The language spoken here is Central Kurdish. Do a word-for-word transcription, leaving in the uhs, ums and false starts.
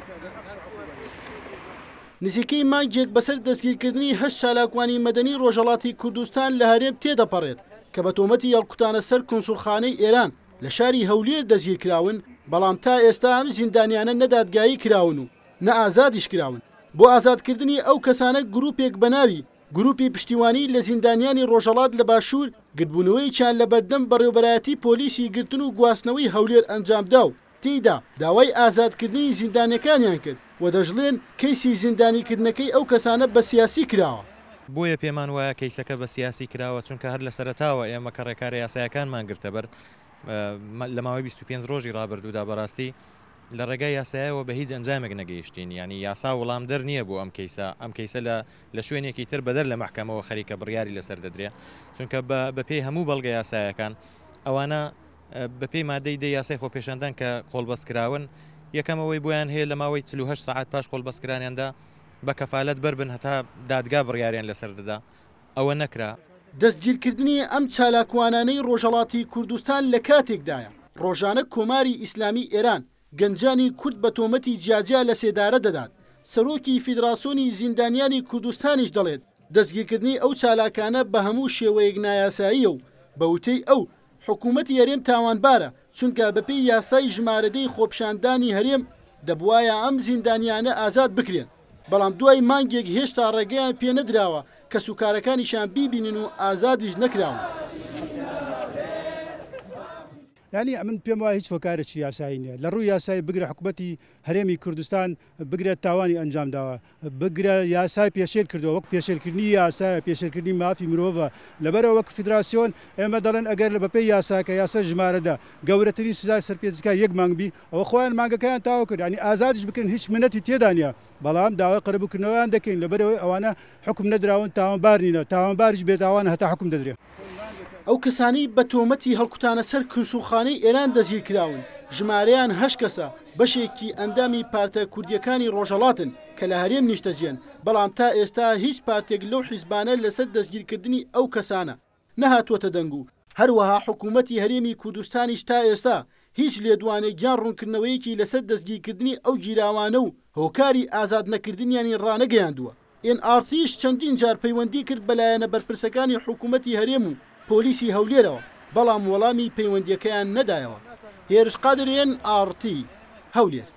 نزیکەی مانگێک بەسەر دەستگیرکردنی هەشت چالاکوانی مەدەنی ڕۆژهەڵاتی کوردستان لە هەرێم تێدەپەڕێت کە بە تۆمەتی هەڵکوتانە سەر کۆنسوڵخانەی ئێران لە شاری هەولێر دەستگیرکراون، بەڵام تا ئێستا ئەم زیندانیانە نەدادگایی کراون و نە ئازادیش کراون. بۆ ئازادکردنی ئەو کەسانە گروپێک بەناوی گروپی پشتیوانی لە زیندانیانی ڕۆژهەڵات لە باشوور گرتبوونەوەییان لە بەردەم بەڕێوەبەرایەتی پۆلیسی گرتن و گواستنەوەی هەولێر ئەنجامدا و تێیدا داوای ئازادکردنی زیندانیەکانیان کرد و دەژڵێن کەیسی زیندانیکردنەکەی ئەو کەسانە بە سیاسی کراوە. بۆیە پێمان وایە کەیسەکە بە سیاسی کراوە، چونکە هەر لە سەرەتاوە ئێمە کە ڕێکارە یاسایەکانمان گرتە بەر لە ماوەی بیست و پێنج ڕۆژی ڕابردوودا بەڕاستی لە ڕێگای یاسایەوە بە هیچ ئەنجامێک نەگەیشتین، ینی یاسا وەڵام دەر نییە بۆ ئەم کەیسە ئەم کەیسە لە شوێنێکی تر بەدەر لە محکەمەوە خەریکە بڕیاری لەسەر دەدرێ، چونکە بە پێی هەموو بەڵگە یاسایەکان ئەوانە بە پێی مادەی دە یاسای خۆپێشاندان کە قۆڵبەستکراون یەکەمەوەی بۆیان هەیە لە ماوەی چل و هەشت ساعات پاش قۆڵبەستکرانیاندا بە کەفالەت بەربن هەتا دادگا بڕیاریان لەسەر دەدا، ئەوە نەکرا. دەستگیرکردنی ئەم چالاکوانانەی ڕۆژهەڵاتی کوردستان لە کاتێکدایە ڕۆژانە کۆماری ئیسلامی ئێران گەنجانی کورد بە تۆمەتی جیاجیا لە سێدارە دەدات. سەرۆکی فیدراسیۆنی زیندانیانی کوردستانیش دەڵێت دەستگیرکردنی ئەو چالاکانە بە هەموو شێوەیەک نایاساییە و بەوتەی ئەو حکوومەتی هەرێم تاوانبارە، چونکە بەپێی یاسای ژمارەدەی خۆپشاندانی هەرێم دەبوایە ئەم زیندانیانە ئازاد بکرێن، بەڵام دوای مانگێک هێشتا ڕێگەیان پێ نەدراوە کە سوکارەکانیشان بیبینن و ئازادیش نەکراون. یعنی من پێم وایە هیچ هۆکارێکی یاسایی نییە لە ڕووی یاسایی بگرە حکوومەتی هەرێمی کوردستان بگرێت تاوانی ئەنجام داوە، بگرە یاسای پێشێر کردەوە وەک پێشێرکردنی یاسایە پێشێرکردنی مافی مرۆڤە، لەبەرەوە وەک فیدراسیۆن ئێمە دەڵێن ئەگەر لە بەپێی یاساکە یاسا ژمارەدا گەورەترین سزای سەرپێچەکە یەک مانگ بی ئەوە خۆیان مانگەکەیان تاوا کرد، ینی ئازادیش بکردن هیچ منەتی تێدا نیە، بەڵام داوای قەرەبووکردنەوەیان دەکەین لەبەرەوەی ئەوانە حکم نەدراون تاوانبار نینە، تاوانباریش بێتاوانە هەتا حکم دەدرێت. ئەو کەسانی بە تۆمەتی هەڵکوتانە سەر کونسوڵخانەی ئێران دەستگیرکراون ژمارەیان هەشت کەسە بەشێکی ئەندامی پارتە کوردیەکانی ڕۆژهەڵاتن کە لە هەرێم نیشتەجێن، بەڵام تا ئێستا هیچ پارتێک لەو حیزبانە لەسەر دەستگیرکردنی ئەو کەسانە نەهاتووەتە دەنگ و هەروەها حکوومەتی هەرێمی کوردستانیش تا ئێستا هیچ لێدوانێکیان ڕوونکردنەوەیەکی لەسەر دەستگیرکردنی ئەو گیراوانە و هۆکاری ئازاد نەکردنیانی ڕانەگەیاندووە. ئێن ئارتیش چەندین جار پەیوەندی کرد بەلایەنە بەرپرسەکانی حکوومەتی هەرێم و پۆلیسی هەولێرەوە، بەڵام وەڵامی پەیوەندیەکەیان نەدایەوە. هێرش قادرێن ئارتی هەولێر.